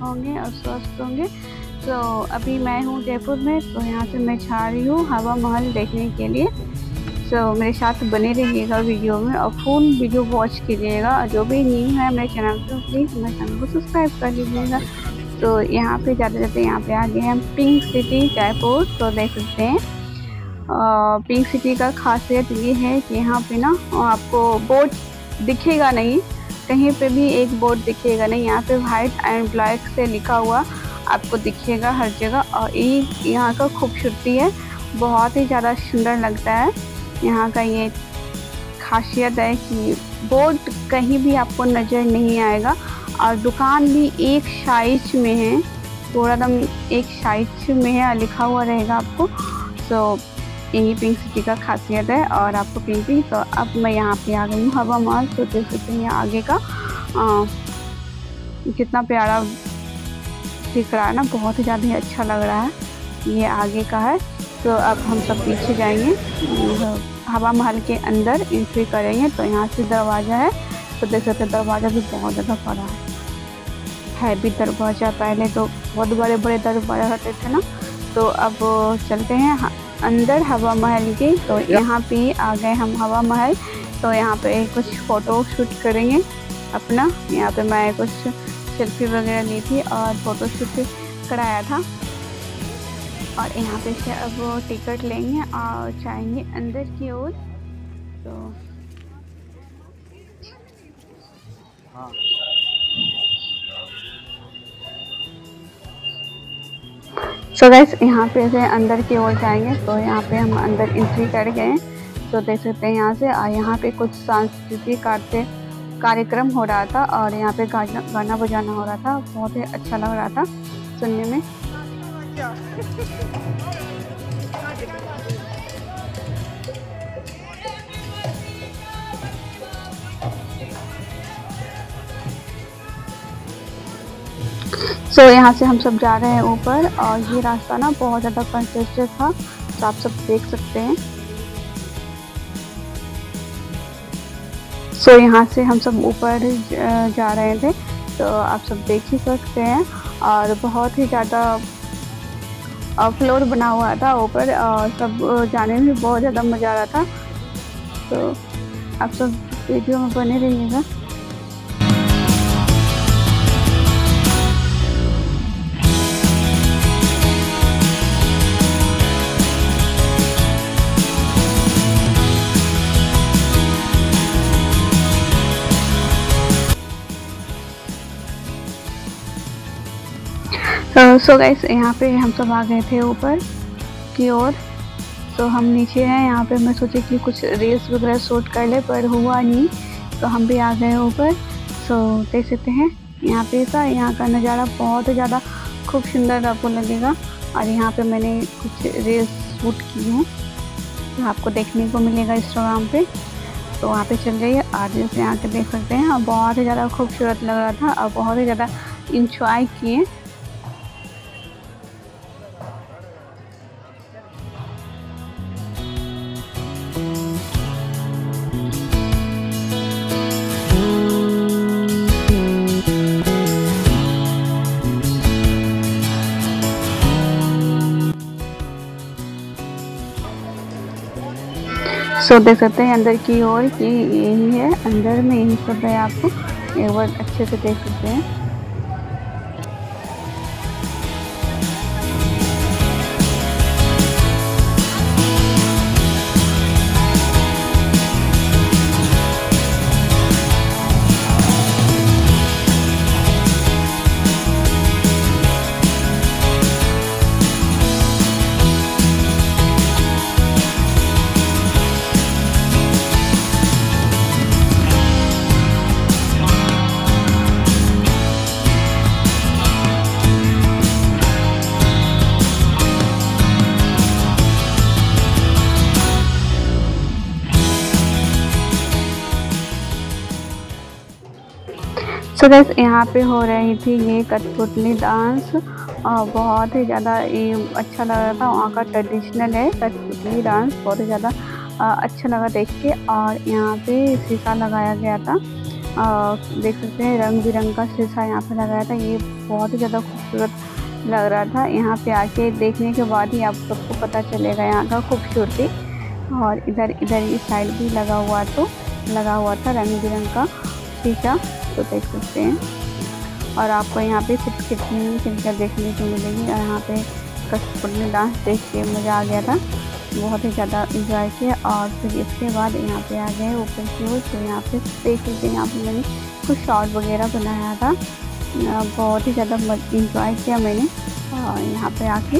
होंगे और स्वस्थ होंगे। तो अभी मैं हूँ जयपुर में, तो यहाँ से मैं जा रही हूँ हवा महल देखने के लिए। तो मेरे साथ बने रहिएगा वीडियो में और फुल वीडियो वॉच कीजिएगा। जो भी न्यू है मेरे चैनल पर, प्लीज़ मेरे चैनल को सब्सक्राइब कर लीजिएगा। तो यहाँ पे जाते जाते यहाँ पे आ गए हैं पिंक सिटी जयपुर। तो देख सकते हैं पिंक सिटी का खासियत ये है कि यहाँ पे ना आपको बोर्ड दिखेगा नहीं, कहीं पे भी एक बोर्ड दिखेगा नहीं। यहाँ पे वाइट एंड ब्लैक से लिखा हुआ आपको दिखेगा हर जगह। और ये यहाँ का खूबसूरती है, बहुत ही ज़्यादा सुंदर लगता है। यहाँ का ये खासियत है कि बोर्ड कहीं भी आपको नज़र नहीं आएगा और दुकान भी एक साइज में है, पूरा दम एक साइज में है, लिखा हुआ रहेगा आपको। तो यही पिंक सिटी का खासियत है और आपको पिंक। तो अब मैं यहाँ पे आ गई हूँ हवा महल। तो देख सकते हैं यहाँ आगे का कितना प्यारा दिख रहा है ना, बहुत ही ज़्यादा अच्छा लग रहा है। ये आगे का है। तो अब हम सब पीछे जाएंगे, हवा महल के अंदर एंट्री करेंगे। तो यहाँ से दरवाज़ा है। तो देख सकते हैं दरवाज़ा भी बहुत ज़्यादा बड़ा है भी दरवाज़ा। पहले तो बहुत बड़े बड़े दरवाज़ा रहते थे ना। तो अब चलते हैं अंदर हवा महल के। तो यहाँ पे आ गए हम हवा महल। तो यहाँ पे कुछ फ़ोटो शूट करेंगे अपना। यहाँ पे मैं कुछ सेल्फी वगैरह ली थी और फ़ोटो शूट कराया था। और यहाँ पे से अब टिकट लेंगे और जाएंगे अंदर की ओर। तो सो गाइस यहाँ पे से अंदर की ओर जाएंगे। तो यहाँ पे हम अंदर एंट्री कर गए। तो देख सकते हैं यहाँ से यहाँ पे कुछ सांस्कृतिक कार्यक्रम हो रहा था और यहाँ पे गाना बजाना हो रहा था। बहुत ही अच्छा लग रहा था सुनने में। तो यहाँ से हम सब जा रहे हैं ऊपर और ये रास्ता ना बहुत ज़्यादा कंजेस्टेड था, तो आप सब देख सकते हैं। तो यहाँ से हम सब ऊपर जा रहे थे, तो आप सब देख ही सकते हैं। और बहुत ही ज़्यादा फ्लोर बना हुआ था ऊपर और सब जाने में बहुत ज़्यादा मज़ा आ रहा था। तो आप सब वीडियो में बने रहिएगा। सो गाइस यहाँ पे हम सब आ गए थे ऊपर की ओर। तो हम नीचे हैं। यहाँ पे मैं सोची कि कुछ रील्स वगैरह शूट कर ले, पर हुआ नहीं। तो हम भी आ गए ऊपर। सो देख सकते हैं यहाँ का नज़ारा बहुत ज़्यादा खूब सुंदर आपको लगेगा। और यहाँ पे मैंने कुछ रील्स शूट की हैं, तो आपको देखने को मिलेगा इंस्टाग्राम पे। तो वहाँ पे चल जाइए और जैसे यहाँ के देख सकते हैं। और बहुत ही ज़्यादा खूबसूरत लग रहा था और बहुत ही ज़्यादा इंजॉय किए। सो देख सकते हैं अंदर की ओर कि यही है, अंदर में यही सब है। आपको एक बार अच्छे से देख सकते हैं। सो गाइस यहाँ पे हो रही थी ये कठपुतली डांस और बहुत ही ज़्यादा ये अच्छा लग रहा था। वहाँ का ट्रेडिशनल है कठपुतली डांस, बहुत ही ज़्यादा अच्छा लगा देख के। और यहाँ पे शीशा लगाया गया था देख सकते हैं रंग बिरंग का शीशा यहाँ पे लगाया था। ये बहुत ही ज़्यादा खूबसूरत लग रहा था। यहाँ पे आके देखने के बाद ही आप सबको पता चलेगा यहाँ का खूबसूरती। और इधर इस साइड भी लगा हुआ था रंग बिरंग का शीशा, तो देख सकते हैं। और आपको यहाँ पे सिर्फ कितनी खिड़कियाँ देखने को मिलेगी। और यहाँ पे कठपुतली डांस देख के मज़ा आ गया था, बहुत ही ज़्यादा इंजॉय किया। और फिर इसके बाद यहाँ पे आ गए ऊपर की ओर। तो यहाँ पे देख सकते हैं, यहाँ पे मैंने कुछ शॉर्ट वगैरह बनाया था। बहुत ही ज़्यादा इंजॉय किया मैंने यहाँ पे आके।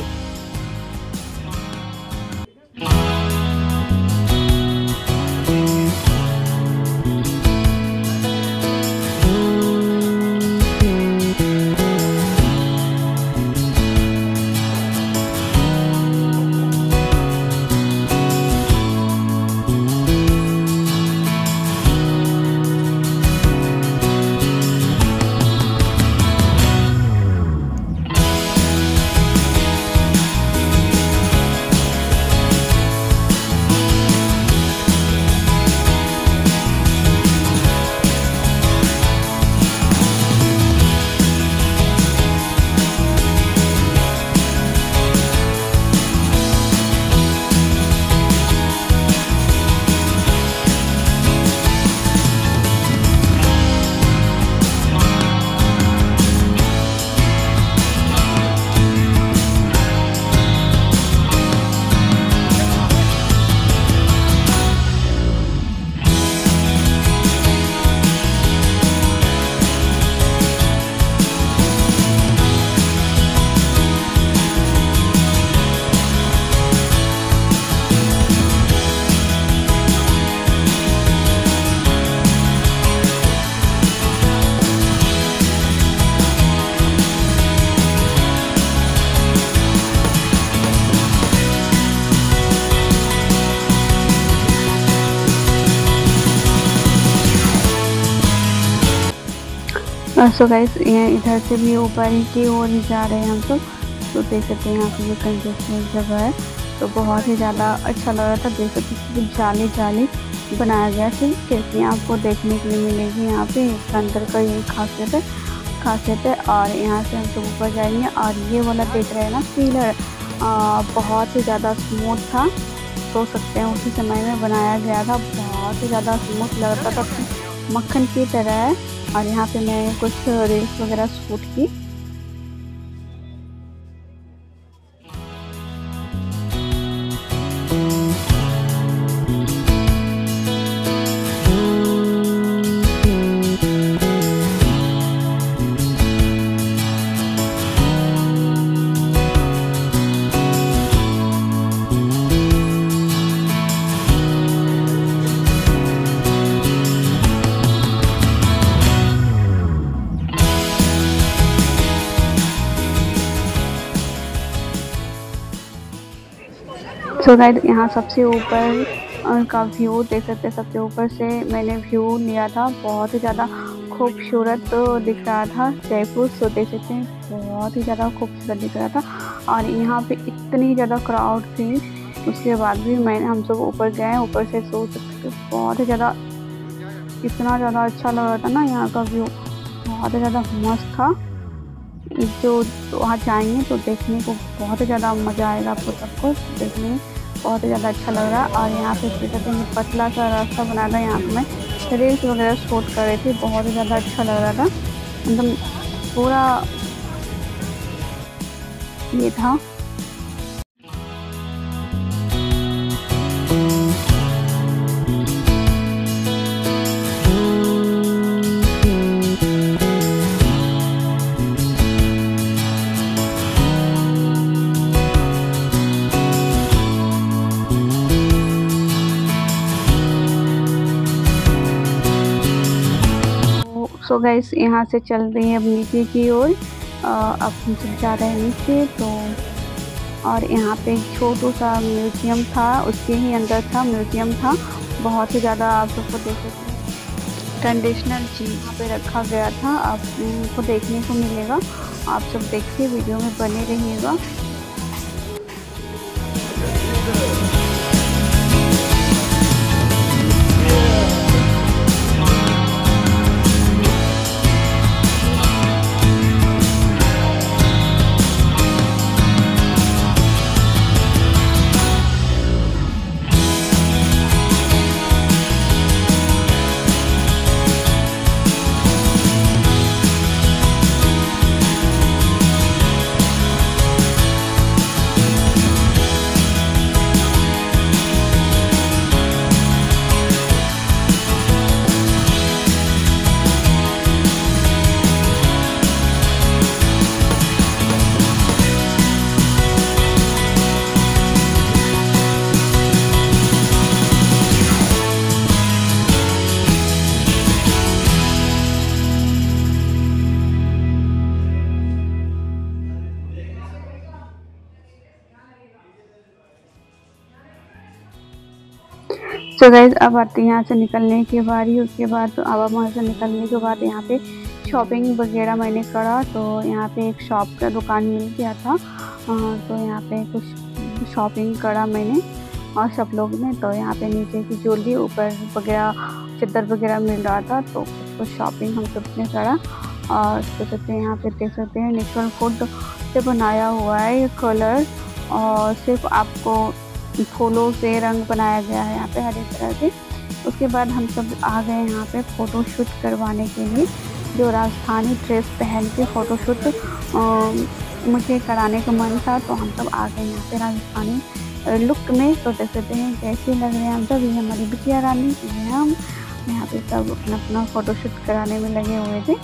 सो गाइस इधर से भी ऊपर की ओर ही जा रहे हैं हम तो देख सकते हैं यहाँ पे भी कंजेस्टेड जगह है, तो बहुत ही ज़्यादा अच्छा लग रहा था। देख सकते हैं जाली बनाया गया है, खिड़कियाँ आपको देखने के लिए मिलेगी यहाँ पे। इसका अंदर का ये खासियत है। और यहाँ से हम सब ऊपर जाएंगे। और ये वाला देख रहे हैं ना पिलर, बहुत ही ज़्यादा स्मूथ था, सोच सकते हैं उसी समय में बनाया गया था। बहुत ही ज़्यादा स्मूथ लग रहा था, मक्खन की तरह है। और यहाँ पे मैं कुछ रील्स वगैरह शूट की। तो गाइस यहाँ सबसे ऊपर का व्यू देख सकते हैं। सबसे ऊपर से मैंने व्यू लिया था, बहुत ही ज़्यादा खूबसूरत दिख रहा था जयपुर। तो देख सकते हैं बहुत ही ज़्यादा खूबसूरत दिख रहा था। और यहाँ पे इतनी ज़्यादा क्राउड थी, उसके बाद भी हम सब ऊपर गए। ऊपर से सोच सकते बहुत ही ज़्यादा, इतना ज़्यादा अच्छा लग रहा था ना यहाँ का व्यू, बहुत ही ज़्यादा मस्त था। जो वहाँ जाएंगे तो देखने को बहुत ही ज़्यादा मज़ा आएगा आपको सबको देखने में, बहुत ही ज़्यादा अच्छा लग रहा है। और यहाँ पे कहते हैं पतला सा रास्ता बना था, यहाँ पे मैं रील्स वगैरह शूट कर रही थी, बहुत ही ज़्यादा अच्छा लग रहा था। एकदम पूरा ये था। सो गाइस यहाँ से चल रही है अब नीचे की ओर। अब हम सब जा रहे हैं नीचे। तो और यहाँ पे एक छोटू सा म्यूजियम था, उसके ही अंदर था म्यूजियम था। बहुत ही ज़्यादा आप सबको देख सकते हैं ट्रेडिशनल चीज़ यहाँ पे रखा गया था, आपको देखने को मिलेगा। आप सब देखिए, वीडियो में बने रहिएगा। सो गाइस अब आते हैं यहाँ से निकलने की बारी। उसके बाद तो अब वहाँ से निकलने के बाद यहाँ पे शॉपिंग वगैरह मैंने करा। तो यहाँ पे एक शॉप का दुकान मिल गया था, तो यहाँ पे कुछ शॉपिंग करा मैंने और सब लोग ने। तो यहाँ पे नीचे की ज्वेलरी, ऊपर वगैरह चादर वगैरह मिल रहा था, तो कुछ शॉपिंग हम सबने करा। और देख सकते हैं यहाँ पे, देख सकते हैं नेचुरल फूड से बनाया हुआ है ये कलर, और सिर्फ आपको फूलों से रंग बनाया गया है यहाँ पे हर एक तरह से। उसके बाद हम सब आ गए यहाँ पे फ़ोटो शूट करवाने के लिए, जो राजस्थानी ड्रेस पहन के फ़ोटो शूट मुझे कराने का मन था। तो हम सब आ गए यहाँ पे राजस्थानी लुक में। तो देख सकते हैं कैसे लग रहे हैं हम सब। ये हमारी बिटिया रानी, ये हम यहाँ पे सब अपना अपना फ़ोटो शूट कराने में लगे हुए थे।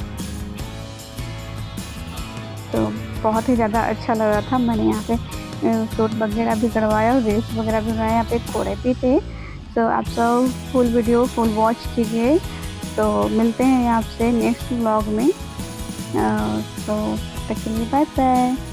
तो बहुत ही ज़्यादा अच्छा लग रहा था। मैंने यहाँ पे शूट वगैरह भी करवाया और रील्स वगैरह भी बनाया। यहाँ पे घोड़े भी थे। तो आप सब फुल वीडियो फुल वॉच कीजिए। तो मिलते हैं आपसे नेक्स्ट व्लॉग में। तो तक के लिए बाय बाय।